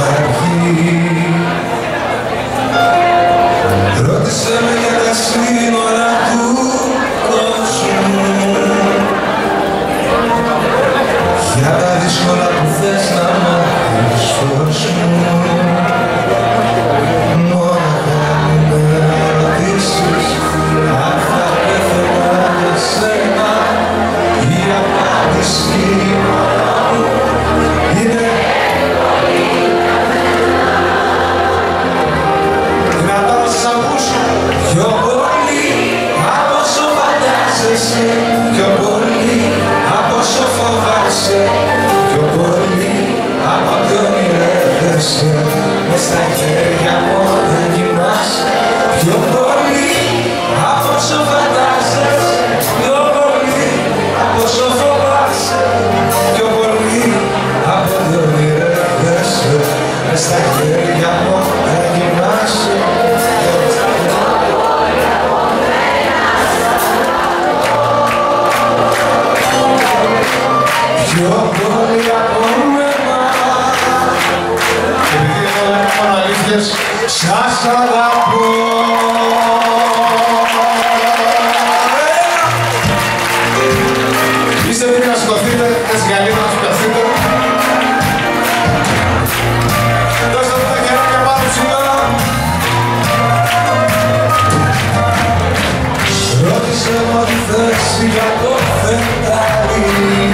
αργεί. Ρώτησε με για τα σύνορα του κόσμου, για τα δύσκολα που θες να μάθεις φως μου. Μόναχα με ρωτήσεις αν θα πέθαινα για σένα, η απάντηση είναι δυνατά να σας ακούσω. Πιο πολύ από όσο φαντάζεσαι, πιο πολύ από όσο φοβάσαι, πιο πολύ από ό,τι ονειρεύεσαι, μες στα χέρια μου δεν κοιμάσαι. Πιο πολύ από όσο φαντάζεσαι, πιο πολύ από όσο φοβάσαι, πιο πολύ από ό,τι ονειρεύεσαι, μες στα χέρια μου δεν κοιμάσαι. Πιο πολύ από μένα, επειδή όλα είναι μόνο αλήθειες, σας αγαπώ. Είστε έτοιμοι να σηκωθείτε, έτσι καλύτερα να σηκωθείτε. Δώστε μου τα χεράκια πάνω ψηλά. Ρώτησε μου ό,τι θες για το φεγγάρι,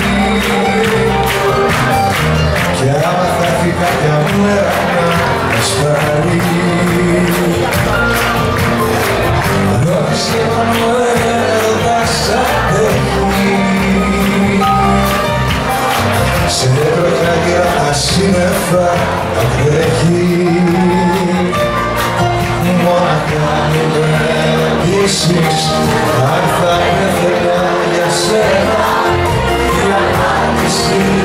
και άμα θα έρθει κάποια μέρα να σπάρει. Ρώτησε αν ο έρωτας αντέχει, σε έτρωχα και τα σύννεφα τα τρέχει. Μόναχα μην με ρωτήσεις αν θα πέθαινα για σένα, η απάντηση